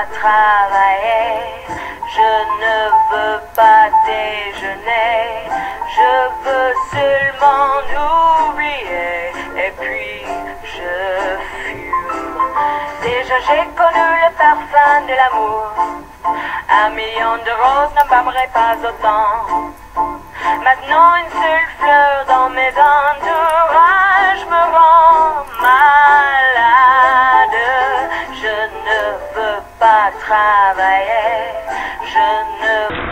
pas travailler, je ne veux pas déjeuner, je veux seulement oublier et puis je fume. Déjà j'ai connu le parfum de l'amour, 1 million de roses n'embâmerait pas autant. Maintenant une seule fleur dans mes entourages me rend malade. Je ne veux pas travailler, je ne...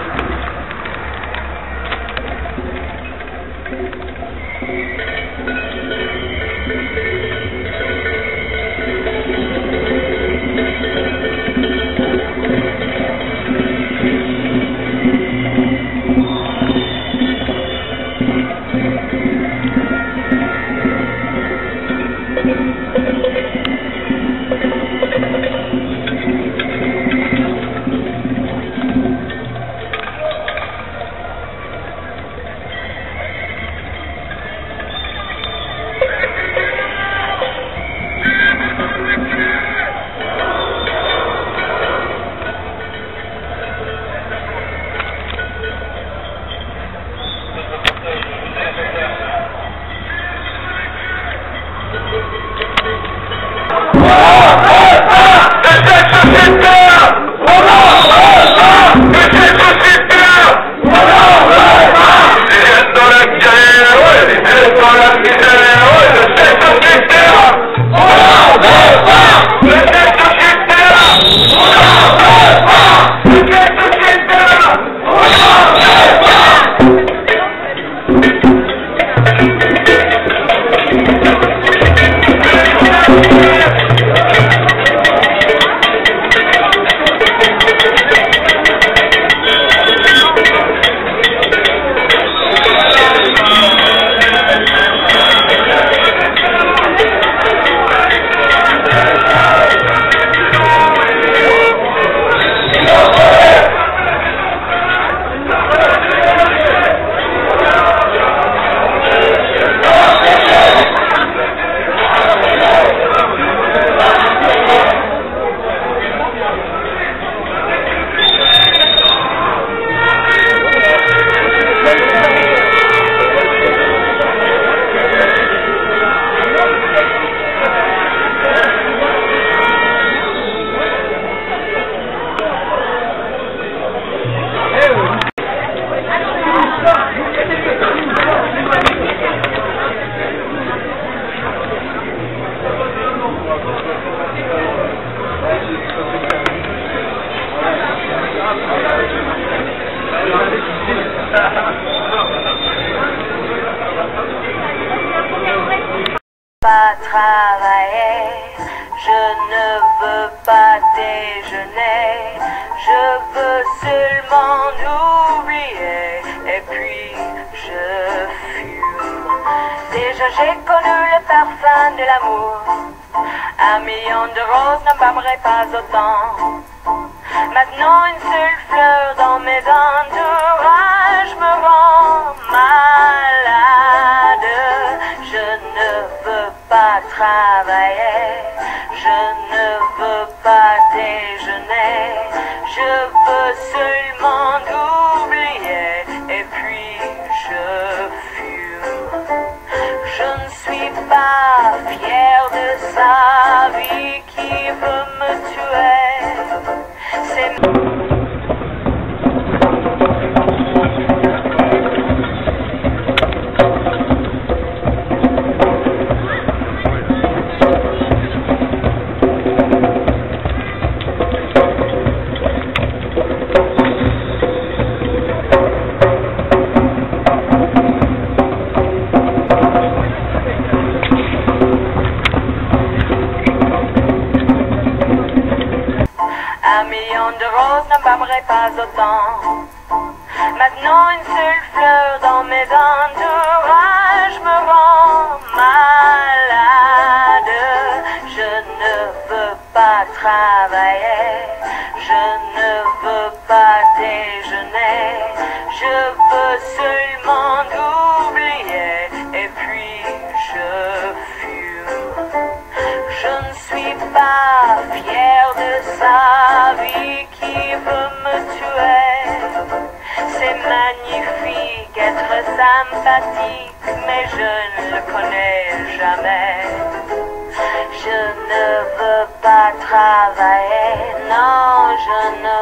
Pas travailler, je ne veux pas déjeuner, je veux seulement oublier et puis je fume. Déjà j'ai connu le parfum de l'amour, 1 million de roses n'embâmerait pas autant. Maintenant une seule fleur dans mes entourages me rend malade. Je ne veux pas travailler, je ne veux pas déjeuner, je veux seulement oublier et puis je fume. Je ne suis pas fière de sa vie qui veut me tuer. C'est... de roses n'embâmerait pas autant. Maintenant une seule fleur dans mes entourages me rend malade. Je ne veux pas travailler, je ne veux pas déjeuner, je veux seulement oublier et puis je fume. Je ne suis pas fière de ça. la vie qui veut me tuer. C'est magnifique être sympathique, mais je ne le connais jamais. Je ne veux pas travailler, non, je ne